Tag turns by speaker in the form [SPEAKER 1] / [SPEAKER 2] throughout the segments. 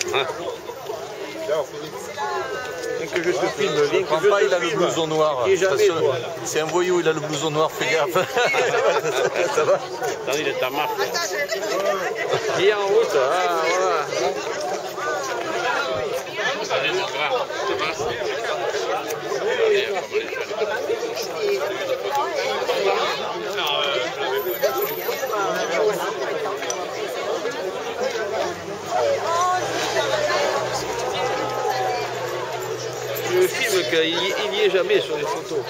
[SPEAKER 1] Hein?
[SPEAKER 2] Que je te filme, viens que je
[SPEAKER 3] pas,
[SPEAKER 2] te
[SPEAKER 3] il a le
[SPEAKER 2] filme.
[SPEAKER 3] blouson noir. C'est un voyou, il a le blouson noir, fais gaffe. Ça va?
[SPEAKER 1] Attends, il est à marque.
[SPEAKER 2] Qui est en route, ah voilà.
[SPEAKER 1] Allez, mon grand, ça va?
[SPEAKER 2] Je filme qu'il n'y est jamais sur les photos.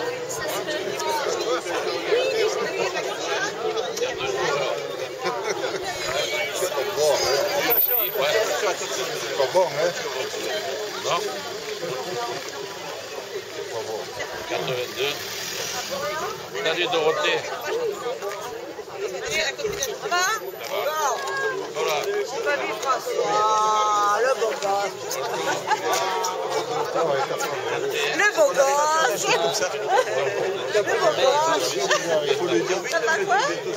[SPEAKER 4] C'est pas bon, hein?
[SPEAKER 1] Non? 82. Salut Dorothée.
[SPEAKER 5] Ça va?
[SPEAKER 1] Voilà.
[SPEAKER 5] Salut François, le beau gosse. Le beau gosse. Le beau gosse. Ça va quoi?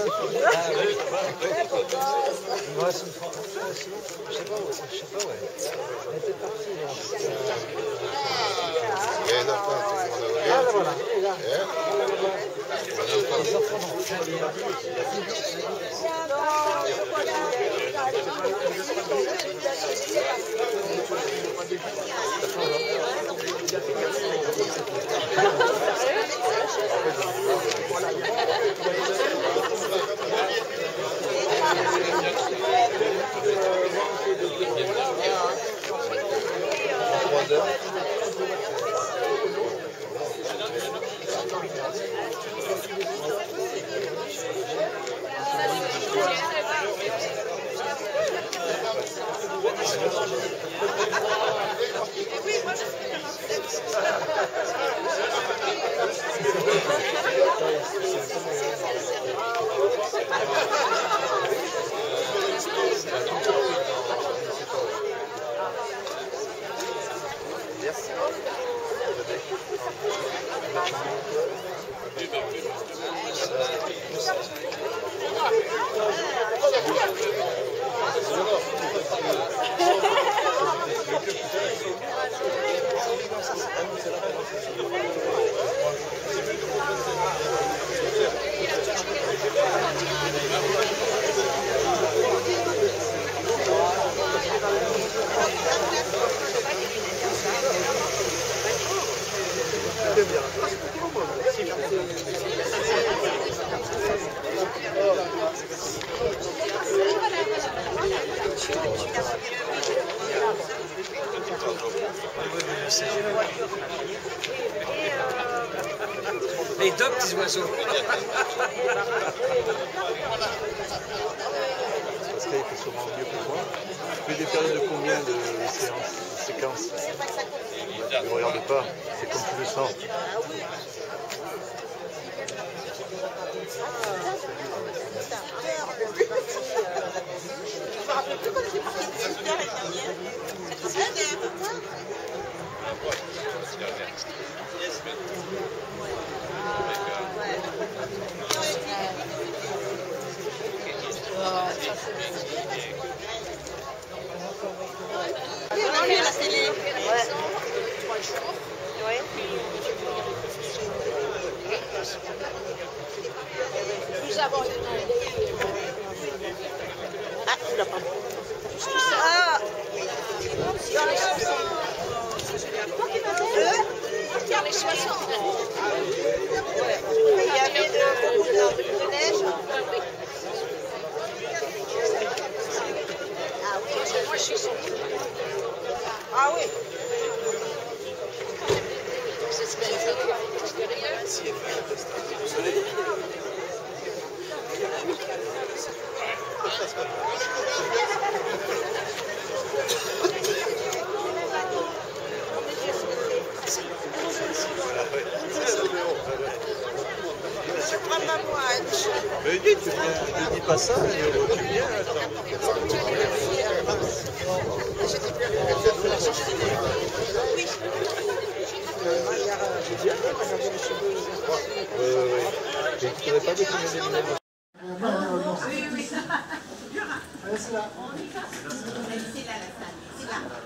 [SPEAKER 6] Les deux petits oiseaux.
[SPEAKER 3] Pascal était sûrement mieux que moi. Tu fais des périodes de combien de séquences? Ne regarde pas, c'est comme tu le sens.
[SPEAKER 5] On est à la télé. Ouais. Nous avons ah, tu l'as pas. Ah, dans les 60. Dans les 60. Il y avait de neige. Ah oui, moi je suis sur. Ah oui.
[SPEAKER 3] Mais dis, tu dis pas ça, tu viens, je ne pourrais pas définir les numéros.
[SPEAKER 5] Oui, oui. C'est là. C'est là, la salle. C'est là.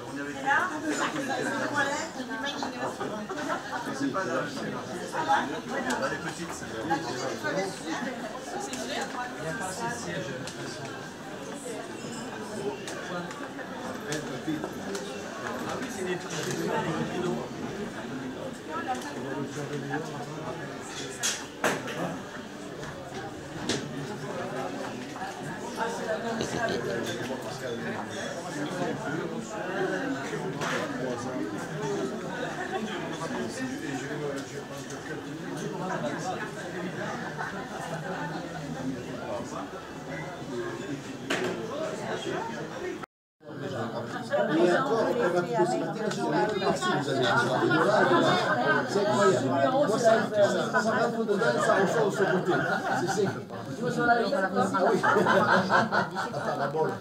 [SPEAKER 7] Et encore, on va plus ce matin, je suis allé passer, vous avez dit, c'est incroyable. Moi, ça rentre dedans, ça ressort de ce côté. C'est simple. Ah oui. Attends, la bolle.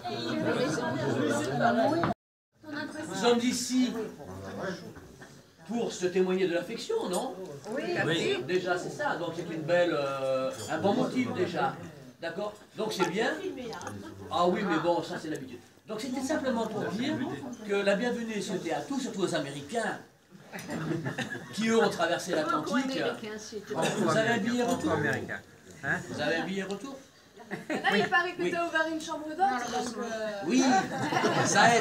[SPEAKER 8] Nous sommes ici pour se témoigner de l'affection, non? Oui. Déjà, c'est ça. Donc, c'est une belle, un bon motif déjà. D'accord? Donc, c'est bien. Ah oui, mais bon, ça, c'est l'habitude. Donc, c'était simplement pour dire que la bienvenue est souhaitée à tous, surtout aux Américains, qui eux ont traversé l'Atlantique. Vous avez un billet retour? Vous avez un billet retour?
[SPEAKER 9] Là, il paraît que tu as ouvert une chambre d'hôte, donc...
[SPEAKER 8] Oui, ça aide.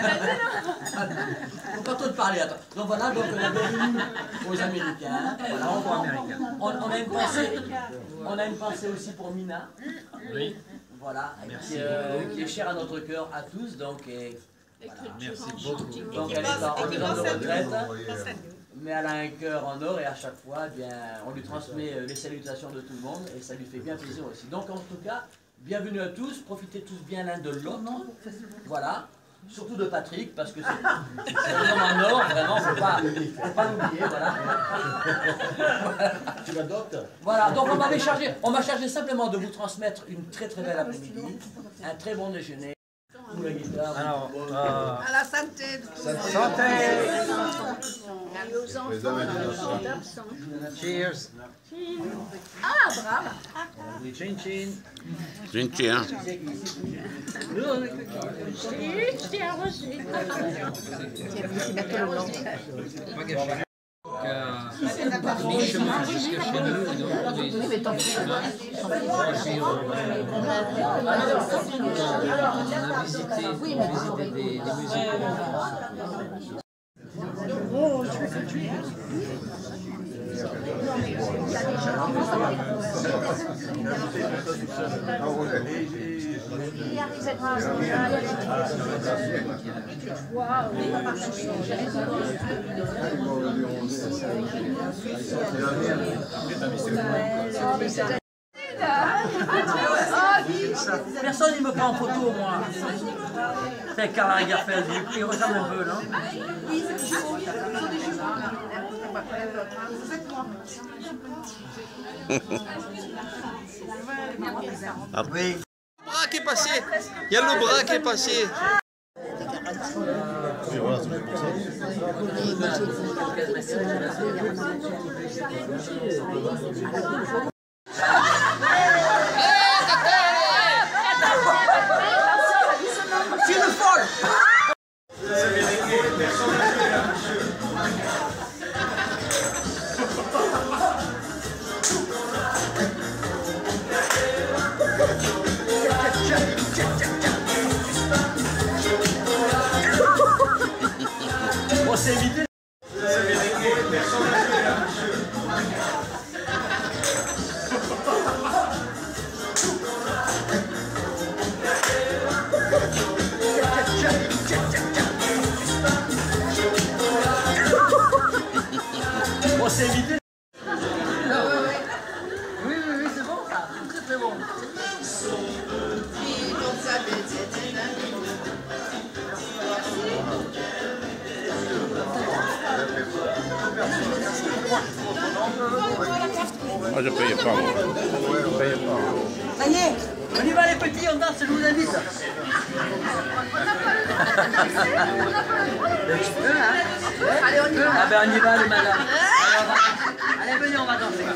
[SPEAKER 8] Quand on te parlait, attends. Donc voilà, donc la bienvenue aux Américains. Voilà, on a une pensée aussi pour Mina. Oui. Voilà, qui est chère à notre cœur, à tous. Donc, voilà. Merci beaucoup. Donc elle est en maison de retraite, mais elle a un cœur en or et à chaque fois, eh bien, on lui transmet les salutations de tout le monde et ça lui fait bien plaisir aussi. Donc en tout cas, bienvenue à tous, profitez tous bien l'un de l'autre. Voilà. Surtout de Patrick, parce que c'est un homme en or, vraiment, faut pas l'oublier, voilà.
[SPEAKER 7] Tu l'adoptes?
[SPEAKER 8] Voilà, donc on m'a chargé simplement de vous transmettre une très très belle après-midi, un très bon déjeuner. La guitare. Alors,
[SPEAKER 5] à la santé de tous.
[SPEAKER 6] Santé.
[SPEAKER 5] Et aux enfants.
[SPEAKER 6] Cheers.
[SPEAKER 5] Ah, bravo.
[SPEAKER 6] Chin chin.
[SPEAKER 1] Chin chin.
[SPEAKER 5] Je t'ai arrosé.
[SPEAKER 6] Mi-chemin jusqu'à chez nous, et donc on est ici. On a visité des musées.
[SPEAKER 8] Personne ne me prend en photo, moi. C'est Karl Lagerfeld, il ressemble un peu, non?
[SPEAKER 5] Oui, c'est des jumeaux.
[SPEAKER 2] Après. Le bras qui est passé. Il y a le bras qui est passé.
[SPEAKER 4] Oui, voilà, c'est pour ça.
[SPEAKER 8] C'est une folle! On s'est évité. On s'est évité. Oui, c'est bon ça. C'est très bon.
[SPEAKER 1] Moi je paye pas. Je paye pas.
[SPEAKER 8] Ça y est, on y va les petits, on danse, je vous invite.
[SPEAKER 5] Allez, on y va.
[SPEAKER 8] Ah ben on y va les madames. Allez, Allez, venez, on va danser.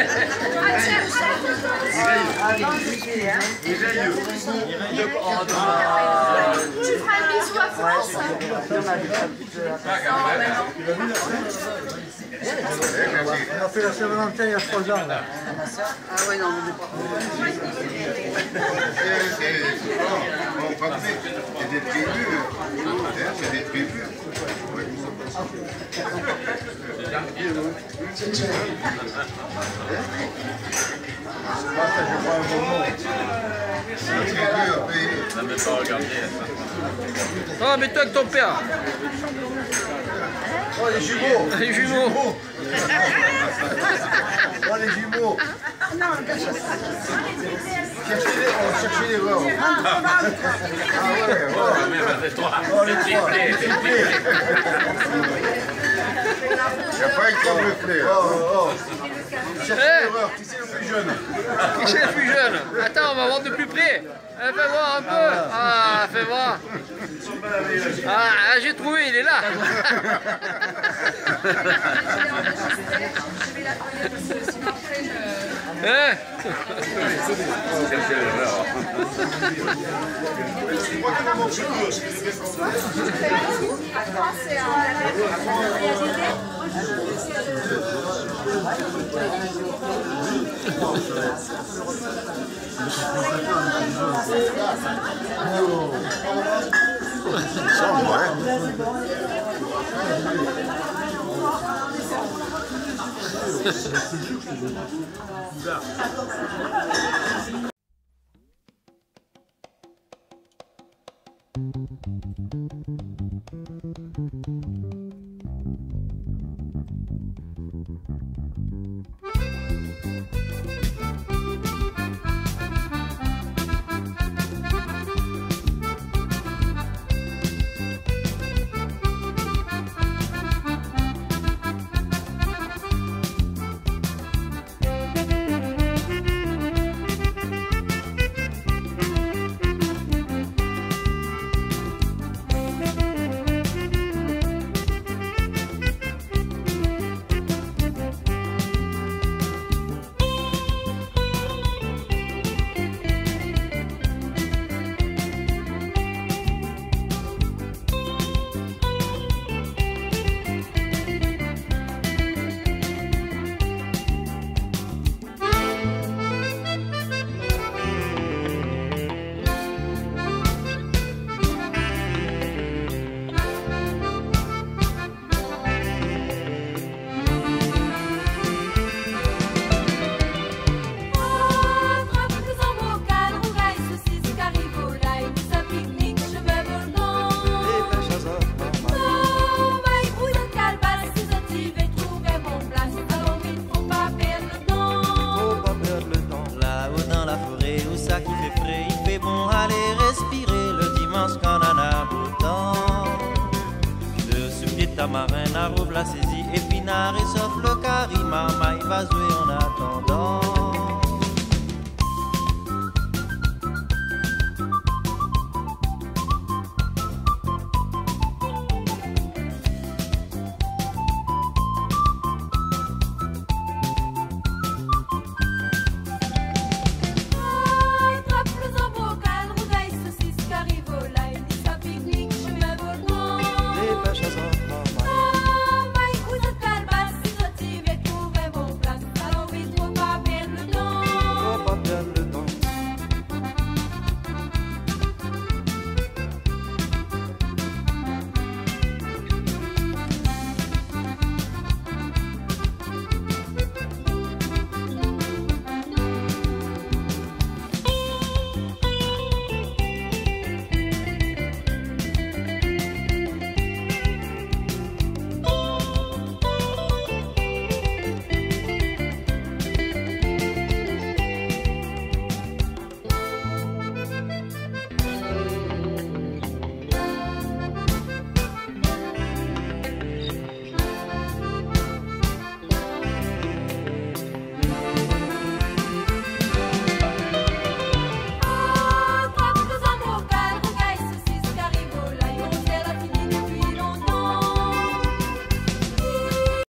[SPEAKER 9] Tu feras un bisou à France.
[SPEAKER 4] On a fait la Saint-Valentin il y a 3 ans là.
[SPEAKER 5] Ah ouais, non, mais pas.
[SPEAKER 4] C'est des prévus. C'est des prévus.
[SPEAKER 2] Oh, mets-toi avec ton père.
[SPEAKER 4] Oh, les jumeaux.
[SPEAKER 2] Les jumeaux.
[SPEAKER 4] Oh, les jumeaux. Cherchez les voir. Ah ouais, ouais. Oh, les triplés. Il n'y a pas un quadruplé. Cherchez l'erreur. Qui c'est le plus jeune?
[SPEAKER 2] Qui c'est le plus jeune? Attends, on va voir de plus près. Fais voir un peu. Ah, fais voir. Ah, j'ai trouvé, il est là. Hein?
[SPEAKER 10] Tamarin, Arrouvre la saisie, Épinard et sauf le carima, maille va jouer en attendant.